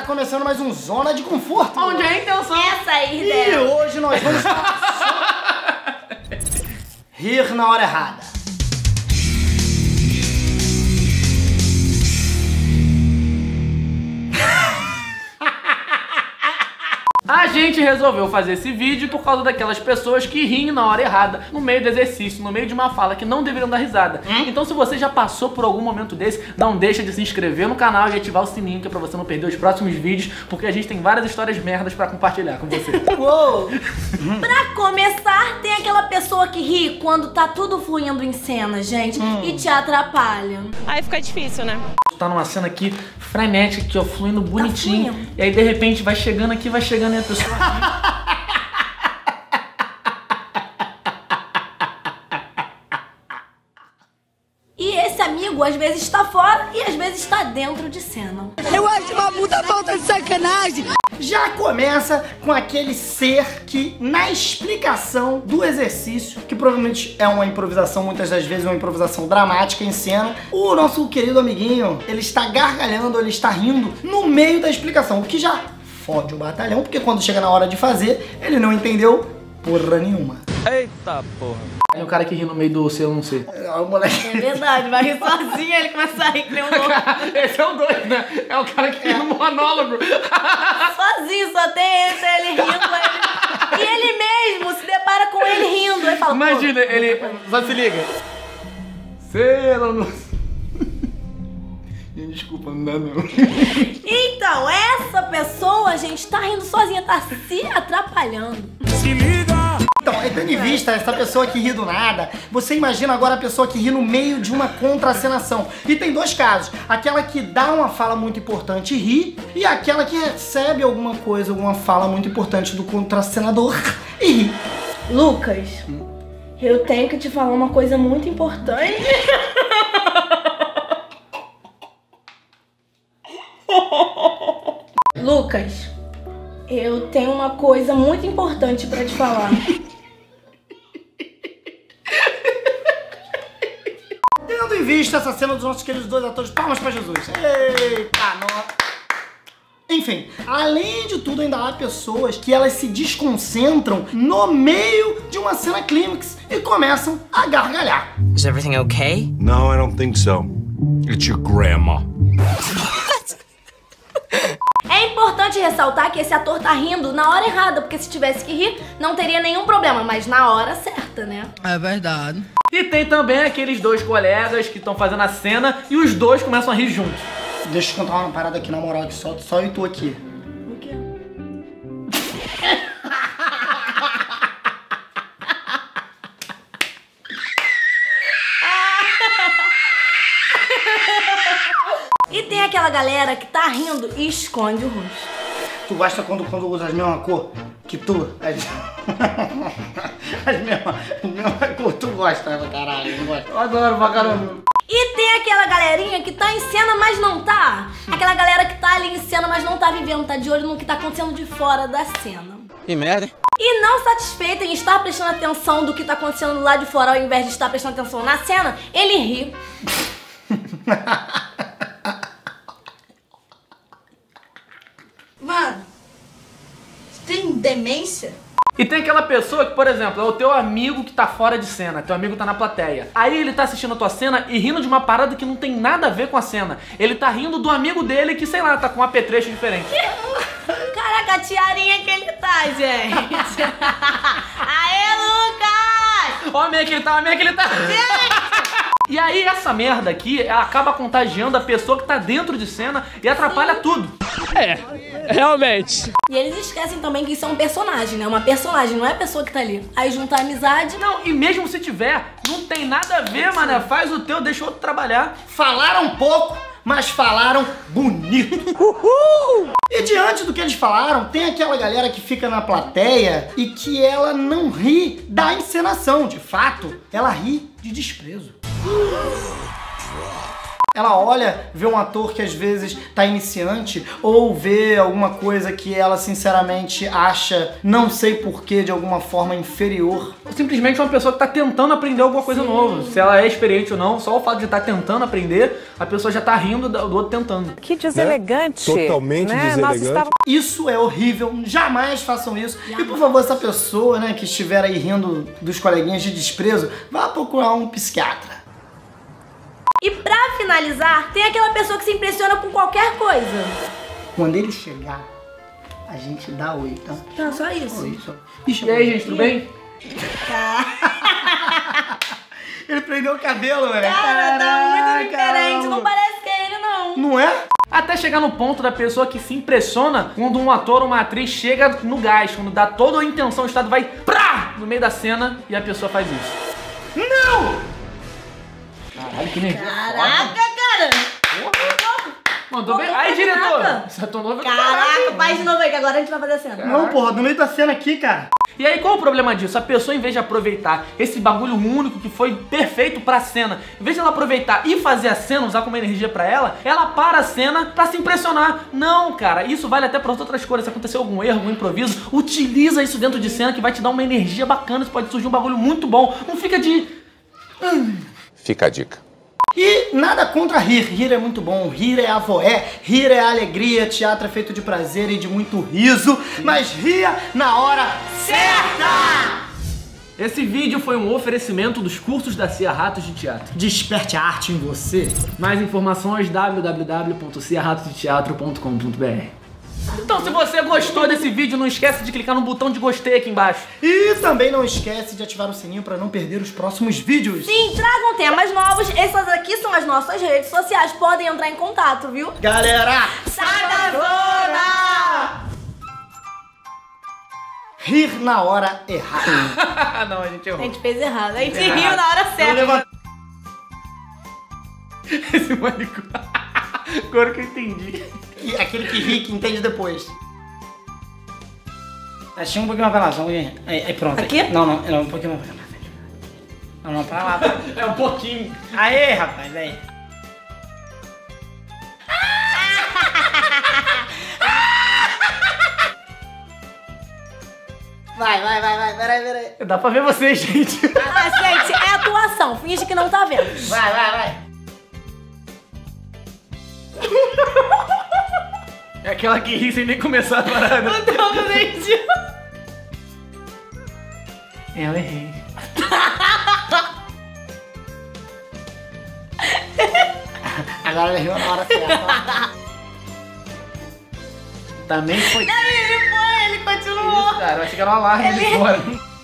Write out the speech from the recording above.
começando mais um Zona de Conforto. Onde é a intenção? Essa aí, E dela. hoje nós vamos falar sobre rir na hora errada. A gente resolveu fazer esse vídeo por causa daquelas pessoas que riem na hora errada, no meio do exercício, no meio de uma fala que não deveriam dar risada. Então se você já passou por algum momento desse, não deixa de se inscrever no canal e ativar o sininho, que é pra você não perder os próximos vídeos, porque a gente tem várias histórias merdas pra compartilhar com você. Uou! Pra começar, tem aquela pessoa que ri quando tá tudo fluindo em cena, gente, e te atrapalha. Aí fica difícil, né? Tá numa cena aqui frenética, aqui ó, fluindo bonitinho, fluindo. e aí de repente vai chegando aqui e a pessoa ri. E esse amigo às vezes está fora e às vezes está dentro de cena. Eu acho uma puta falta de sacanagem. Já começa com aquele ser que, na explicação do exercício, que provavelmente é uma improvisação, muitas das vezes uma improvisação dramática em cena, o nosso querido amiguinho, ele está gargalhando, ele está rindo no meio da explicação, o que já fode o batalhão, porque quando chega na hora de fazer, ele não entendeu porra nenhuma. Eita porra. Aí o cara que ri no meio do sei ou não sei. O moleque... É verdade, vai rir sozinho, ele começa a rir que nem um louco. Esse é o doido, né? É o cara que ri no monólogo. Sozinho, só tem ele rindo. E ele mesmo se depara com ele rindo. Aí fala, Imagina, ele só se liga. Sei ou não sei. Desculpa, não dá não. Então, essa pessoa, gente, tá rindo sozinha, tá se atrapalhando. Se liga! Então, tendo em vista essa pessoa que ri do nada, você imagina agora a pessoa que ri no meio de uma contracenação. E tem dois casos, aquela que dá uma fala muito importante e ri, e aquela que recebe alguma coisa, alguma fala muito importante do contracenador e ri. Lucas, eu tenho que te falar uma coisa muito importante. Lucas, eu tenho uma coisa muito importante pra te falar. Tendo em vista essa cena dos nossos queridos dois atores, palmas pra Jesus. Eita, nossa. Enfim, além de tudo, ainda há pessoas que elas se desconcentram no meio de uma cena clímax e começam a gargalhar. Is everything okay? No, I don't think so. It's your grandma. É importante ressaltar que esse ator tá rindo na hora errada, porque se tivesse que rir, não teria nenhum problema, mas na hora certa, né? É verdade. E tem também aqueles dois colegas que estão fazendo a cena e os dois começam a rir juntos. Deixa eu contar uma parada aqui na moral, que só eu e tu aqui. O quê? E tem aquela galera que tá rindo e esconde o rosto. Tu gosta quando usa as mesmas cor que tu? As mesmas cor, tu gosta, caralho, não gosta. Eu adoro pra caramba. E tem aquela galerinha que tá em cena, mas não tá. Aquela galera que tá ali em cena, mas não tá vivendo, tá de olho no que tá acontecendo de fora da cena. Que merda. E não satisfeito em estar prestando atenção do que tá acontecendo lá de fora, ao invés de estar prestando atenção na cena, ele ri. Mano, você tem demência? E tem aquela pessoa que, por exemplo, é o teu amigo que tá fora de cena, teu amigo tá na plateia. Aí ele tá assistindo a tua cena e rindo de uma parada que não tem nada a ver com a cena. Ele tá rindo do amigo dele que, sei lá, tá com um apetrecho diferente. Caraca, a tiarinha que ele tá, gente. Aê, Lucas! Ó, meio que ele tá, E aí essa merda aqui, ela acaba contagiando a pessoa que tá dentro de cena e atrapalha tudo. Realmente. E eles esquecem também que isso é um personagem, né? Uma personagem, não é a pessoa que tá ali. Aí junta a amizade. Não, e mesmo se tiver, não tem nada a ver, mané. Faz o teu, deixa o outro trabalhar. Falaram pouco, mas falaram bonito. Uhul! E diante do que eles falaram, tem aquela galera que fica na plateia e que ela não ri da encenação. De fato, ela ri de desprezo. Ela olha, vê um ator que às vezes tá iniciante, ou vê alguma coisa que ela sinceramente acha, não sei porquê, de alguma forma inferior. Simplesmente uma pessoa que tá tentando aprender alguma coisa nova. Se ela é experiente ou não, só o fato de estar tentando aprender, a pessoa já tá rindo do outro tentando. Que deselegante. Totalmente deselegante. Isso é horrível, jamais façam isso. E por favor, essa pessoa, né, que estiver aí rindo dos coleguinhas de desprezo, vá procurar um psiquiatra. E pra finalizar, tem aquela pessoa que se impressiona com qualquer coisa. Quando ele chegar, a gente dá oi, tá? Não, só isso. Oi, só. Ixi, E aí, gente, tudo bem? Ele prendeu o cabelo, velho. Cara, tá muito Caraca, diferente. Não parece que é ele, não. Não é? Até chegar no ponto da pessoa que se impressiona quando um ator ou uma atriz chega no gás, quando dá toda a intenção, o estado vai prá, no meio da cena e a pessoa faz isso. Não! Caralho, que nervoso. Caraca, cara. Mandou bem. Não Aí, faz diretor. nada. Você tô novo. Caraca, faz de novo aí, que agora a gente vai fazer a cena. Não, porra, no meio da cena aqui, cara. E aí, qual o problema disso? A pessoa, em vez de aproveitar esse bagulho único que foi perfeito pra cena, em vez de ela aproveitar e fazer a cena, usar como energia pra ela para a cena pra se impressionar. Não, cara, isso vale até pra outras coisas. Se aconteceu algum erro, algum improviso, utiliza isso dentro de cena que vai te dar uma energia bacana. Isso pode surgir um bagulho muito bom. Não fica de... Fica a dica. E nada contra rir. Rir é muito bom. Rir é avoé. Rir é alegria. Teatro é feito de prazer e de muito riso. Mas ria na hora certa! Esse vídeo foi um oferecimento dos cursos da Cia Ratos de Teatro. Desperte a arte em você. Mais informações www.ciarratosdeteatro.com.br. Então, se você gostou desse vídeo, não esquece de clicar no botão de gostei aqui embaixo. E também não esquece de ativar o sininho para não perder os próximos vídeos. Sim, tragam temas novos. Essas aqui são as nossas redes sociais. Podem entrar em contato, viu? Galera, Sai da zona! rir na hora errada. Não, a gente A errou. gente fez errado. A gente riu na hora certa. Esse manicômio. Agora que eu entendi. E aquele que ri, que entende depois. Achei um pouquinho mais pra lá, só um pouquinho. Aí, pronto. Aqui? Não, um pouquinho mais pra lá. Não, pra lá. É um pouquinho. Aê, rapaz, aí. Vai, peraí. Dá pra ver vocês, gente. Ah, gente, é atuação. Finge que não tá vendo. Vai. É aquela que ri sem nem começar a parada. Eu errei. Agora ele riu na hora certa. Também foi. Ele continuou. Isso, cara. Eu achei que era um alarme ali fora.